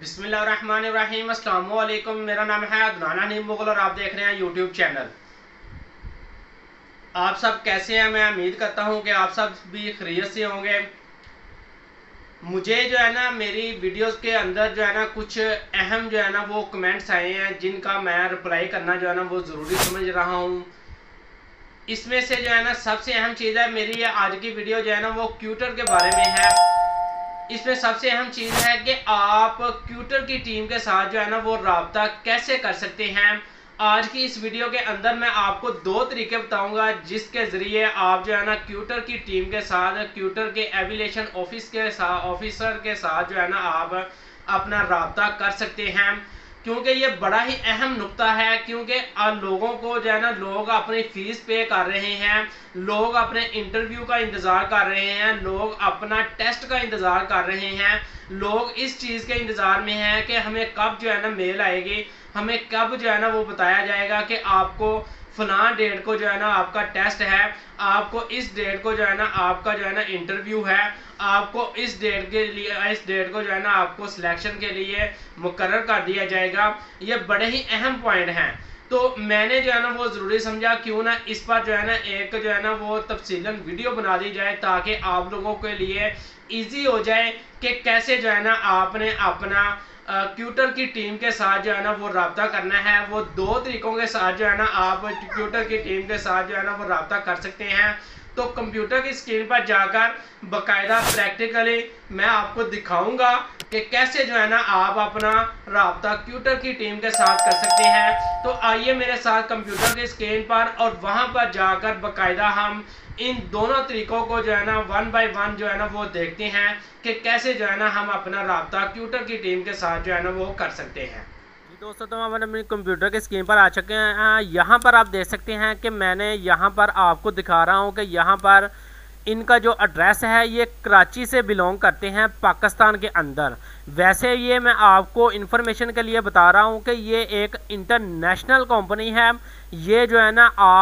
बिस्मिल्लाहिर्रहमानिर्रहीम। अस्सलाम वालेकुम। मेरा नाम है अदनान हनीफ मुगल और आप देख रहे हैं यूट्यूब चैनल। आप सब कैसे हैं? मैं उम्मीद करता हूं कि आप सब भी खैरियत से होंगे। मुझे जो है ना मेरी वीडियोस के अंदर जो है ना कुछ अहम जो है ना वो कमेंट्स आए हैं जिनका मैं रिप्लाई करना जो है ना वो ज़रूरी समझ रहा हूं। इसमें से जो है ना सबसे अहम चीज़ है, मेरी आज की वीडियो जो है ना वो ट्विटर के बारे में है। इसमें सबसे अहम चीज़ है कि आप ट्विटर की टीम के साथ जो है ना वो राब्ता कैसे कर सकते हैं। आज की इस वीडियो के अंदर मैं आपको दो तरीके बताऊंगा जिसके ज़रिए आप जो है ना ट्विटर की टीम के साथ, ट्विटर के एविलेशन ऑफिसर के साथ जो है ना आप अपना राब्ता कर सकते हैं। क्योंकि ये बड़ा ही अहम नुक्ता है, क्योंकि लोगों को जो है ना लोग अपनी फीस पे कर रहे हैं, लोग अपने इंटरव्यू का इंतज़ार कर रहे हैं, लोग अपना टेस्ट का इंतज़ार कर रहे हैं, लोग इस चीज़ के इंतज़ार में हैं कि हमें कब जो है ना मेल आएगी, हमें कब जो है ना वो बताया जाएगा कि आपको फलां डेट को जो है ना आपका टेस्ट है, आपको इस डेट को जो है ना आपका जो है ना इंटरव्यू है, आपको इस डेट के लिए इस डेट को जो है ना आपको सिलेक्शन के लिए मुकर्रर कर दिया जाएगा। ये बड़े ही अहम पॉइंट हैं, तो मैंने जो है ना वो ज़रूरी समझा क्यों ना इस पर जो है ना एक जो है ना वो तफसीलन वीडियो बना दी जाए ताकि आप लोगों के लिए ईजी हो जाए कि कैसे जो है ना आपने अपना ट्विटर की टीम के साथ जो है ना वो राब्ता करना है। वो दो तरीकों के साथ जो है ना आप ट्विटर की टीम के साथ जो है ना वो राब्ता कर सकते हैं। तो कंप्यूटर की स्क्रीन पर जाकर बाकायदा प्रैक्टिकली मैं आपको दिखाऊंगा कि कैसे जो है ना आप अपना राब्ता ट्विटर की टीम के साथ कर सकते हैं। तो आइए मेरे साथ कंप्यूटर की स्क्रीन पर और वहां पर जाकर बाकायदा हम इन दोनों तरीकों को जो है ना वन बाय वन जो है ना वो देखते हैं कि कैसे जो है ना हम अपना राब्ता ट्विटर की टीम के साथ जो है ना वो कर सकते हैं। जी दोस्तों, तो हम अपनी कंप्यूटर की स्क्रीन पर आ चुके हैं। यहाँ पर आप देख सकते हैं कि मैंने यहाँ पर आपको दिखा रहा हूँ कि यहाँ पर इनका जो एड्रेस है ये कराची से बिलोंग करते हैं, पाकिस्तान के अंदर। वैसे ये मैं आपको इन्फॉर्मेशन के लिए बता रहा हूँ कि ये एक इंटरनेशनल कंपनी है। ये जो है ना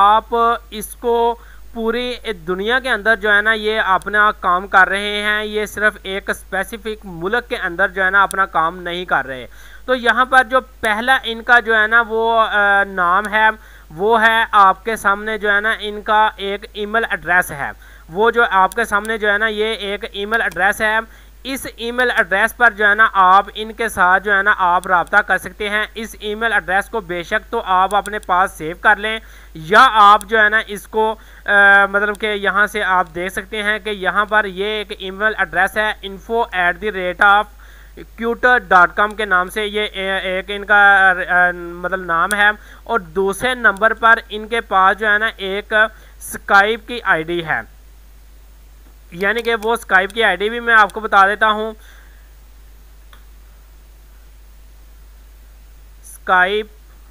आप इसको पूरी दुनिया के अंदर जो है ना ये अपना काम कर रहे हैं। ये सिर्फ एक स्पेसिफिक मुल्क के अंदर जो है ना अपना काम नहीं कर रहे। तो यहाँ पर जो पहला इनका जो है ना वो नाम है वो है आपके सामने जो है ना इनका एक ईमेल एड्रेस है। वो जो आपके सामने जो है ना ये एक ईमेल एड्रेस है। इस ईमेल एड्रेस पर जो है ना आप इनके साथ जो है ना आप रब्ता कर सकते हैं। इस ईमेल एड्रेस को बेशक तो आप अपने पास सेव कर लें या आप जो है ना इसको मतलब कि यहाँ से आप देख सकते हैं कि यहाँ पर ये एक ईमेल एड्रेस है info@twitter.com के नाम से। ये एक इनका मतलब नाम है। और दूसरे नंबर पर इनके पास जो है ना एक स्काइप की आईडी है, यानी कि वो स्काइप की आईडी भी मैं आपको बता देता हूं। स्काइप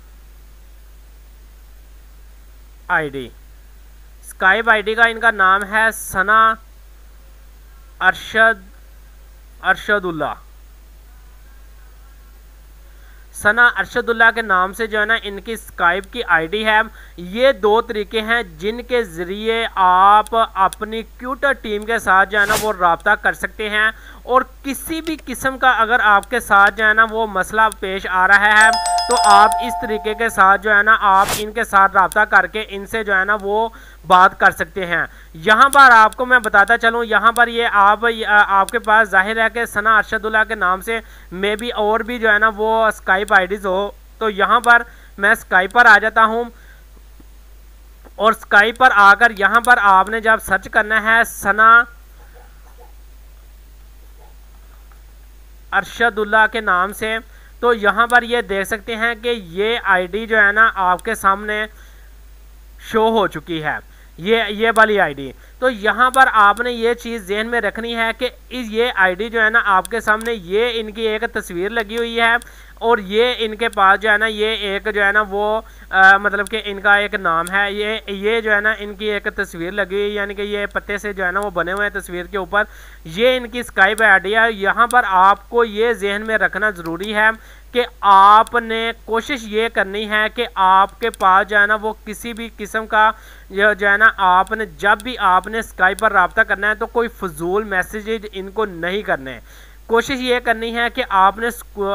आईडी का इनका नाम है सना अरशदुल्ला के नाम से जो है ना इनकी स्काइप की आईडी है। ये दो तरीके हैं जिनके ज़रिए आप अपनी ट्विटर टीम के साथ जो है ना वो रब्ता कर सकते हैं। और किसी भी किस्म का अगर आपके साथ जो है ना वो मसला पेश आ रहा है तो आप इस तरीके के साथ जो है ना आप इनके साथ रब्ता करके इनसे जो है ना वो बात कर सकते हैं। यहाँ पर आपको मैं बताता चलूँ, यहाँ पर ये आपके पास जाहिर है कि सना अरशदुल्ला के नाम से मे भी और भी जो है ना वो स्काइप आईडीज़ हो। तो यहाँ पर मैं स्काइप पर आ जाता हूँ और स्काइप पर आकर यहाँ पर आपने जब सर्च करना है सना अरशदुल्ला के नाम से, तो यहाँ पर ये देख सकते हैं कि ये आईडी जो है ना आपके सामने शो हो चुकी है, ये वाली आईडी। तो यहाँ पर आपने ये चीज़ ज़हन में रखनी है कि ये आईडी जो है ना आपके सामने ये इनकी एक तस्वीर लगी हुई है और ये इनके पास जो है ना ये एक जो है ना वो मतलब कि इनका एक नाम है। ये जो है ना इनकी एक तस्वीर लगी हुई, यानी कि ये पत्ते से जो है ना वो बने हुए हैं तस्वीर के ऊपर। ये इनकी स्काइप आईडी है। यहाँ पर आपको ये जहन में रखना ज़रूरी है कि आपने कोशिश ये करनी है कि आपके पास जो है ना वो किसी भी किस्म का जो है ना जब भी आपने स्काइप पर रब्ता करना है तो कोई फजूल मैसेजेज इनको नहीं करने। कोशिश ये करनी है कि आपने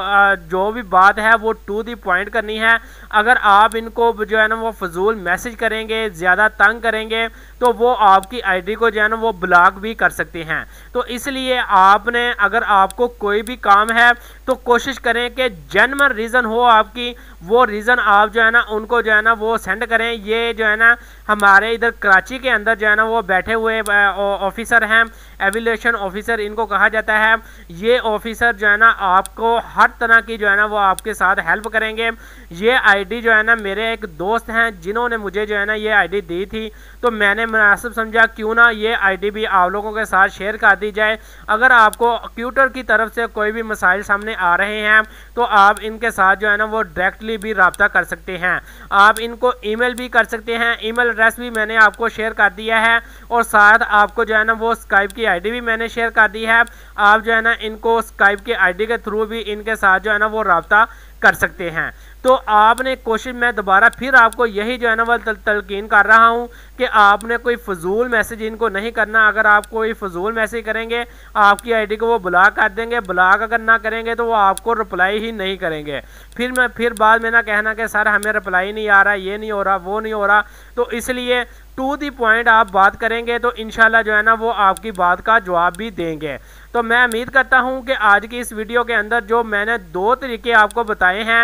जो भी बात है वो टू दी पॉइंट करनी है। अगर आप इनको जो है ना वो फजूल मैसेज करेंगे, ज़्यादा तंग करेंगे, तो वो आपकी आईडी को जो है ना वो ब्लॉक भी कर सकते हैं। तो इसलिए आपने, अगर आपको कोई भी काम है तो कोशिश करें कि जेन्युइन रीज़न हो आपकी, वो रीज़न आप जो है ना उनको जो है ना वो सेंड करें। ये जो है ना हमारे इधर कराची के अंदर जो है ना वो बैठे हुए ऑफिसर हैं, एविलेशन ऑफिसर इनको कहा जाता है। ये ऑफिसर जो है ना आपको हर तरह की जो है ना वो आपके साथ हेल्प करेंगे। ये आईडी जो है ना मेरे एक दोस्त हैं जिन्होंने मुझे जो है ना ये आईडी दी थी, तो मैंने मुनासिब समझा क्यों ना ये आईडी भी आप लोगों के साथ शेयर कर दी जाए। अगर आपको ट्विटर की तरफ से कोई भी मसाइल सामने आ रहे हैं तो आप इनके साथ जो है ना वो डायरेक्टली भी रब्ता कर सकते हैं। आप इनको ईमेल भी कर सकते हैं, ईमेल एड्रेस भी मैंने आपको शेयर कर दिया है, और साथ आपको जो है ना वो स्काइप की आईडी भी मैंने शेयर कर दी है। आप जो है ना इनको स्काइप के आईडी के थ्रू भी इनके साथ जो है ना वो रब्ता कर सकते हैं। तो आपने कोशिश, मैं दोबारा फिर आपको यही जो है ना वह तलकीन कर रहा हूँ कि आपने कोई फजूल मैसेज इनको नहीं करना। अगर आप कोई फजूल मैसेज करेंगे आपकी आईडी को वो ब्लॉक कर देंगे। ब्लॉक अगर ना करेंगे तो वो आपको रिप्लाई ही नहीं करेंगे। फिर बाद में ना कहना कि सर हमें रिप्लाई नहीं आ रहा, ये नहीं हो रहा, वो नहीं हो रहा। तो इसलिए टू दी पॉइंट आप बात करेंगे तो इंशाल्लाह जो है ना वो आपकी बात का जवाब भी देंगे। तो मैं उम्मीद करता हूं कि आज की इस वीडियो के अंदर जो मैंने 2 तरीके आपको बताए हैं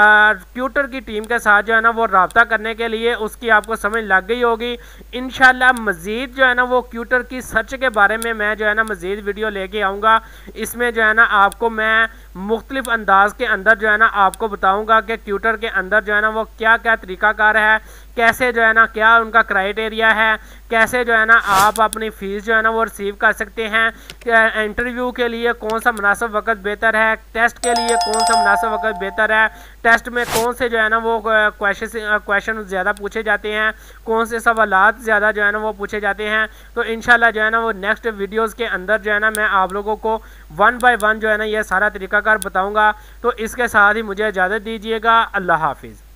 ट्विटर की टीम के साथ जो है ना वो रब्ता करने के लिए, उसकी आपको समझ लग गई होगी। इंशाल्लाह मज़ीद जो है ना वो ट्विटर की सर्च के बारे में मैं जो है ना मज़ीद वीडियो लेके आऊँगा। इसमें जो है ना आपको मैं मुख्तलिफ अंदाज के अंदर जो है ना आपको बताऊँगा कि ट्विटर के अंदर जो है ना वो क्या क्या तरीक़ाकार है, कैसे जो है ना क्या उनका क्राइटेरिया है, कैसे जो है ना आप अपनी फ़ीस जो है ना वो रिसीव कर सकते हैं, इंटरव्यू के लिए कौन सा मुनासिब वक्त बेहतर है, टेस्ट के लिए कौन सा मुनासिब वक्त बेहतर है, टेस्ट में कौन से जो है ना वो क्वेश्चन ज़्यादा पूछे जाते हैं, कौन से सवालात ज़्यादा जो है ना वो पूछे जाते हैं। तो इंशाल्लाह जो है ना वो नेक्स्ट वीडियोज़ के अंदर जो है ना मैं आप लोगों को 1 बाय 1 जो है ना ये सारा तरीक़ाकार बताऊँगा। तो इसके साथ ही मुझे इजाज़त दीजिएगा। अल्लाह हाफिज़।